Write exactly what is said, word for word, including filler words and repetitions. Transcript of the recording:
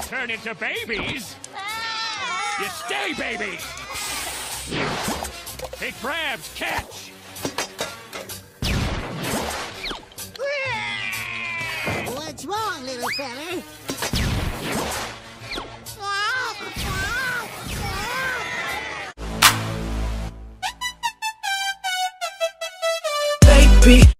turn into babies. You stay babies. Hey, crabs, catch. What's wrong, little fella? Baby,